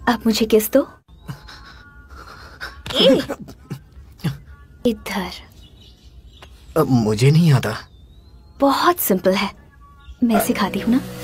अब मुझे किस दो। इधर। मुझे नहीं आता। बहुत सिंपल है, मैं सिखाती हूँ ना।